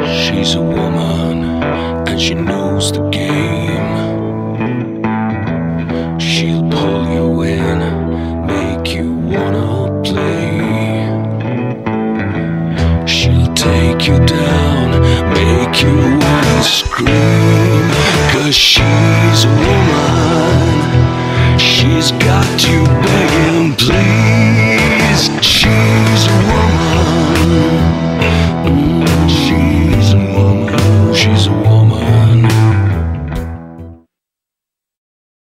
She's a woman and she knows the game.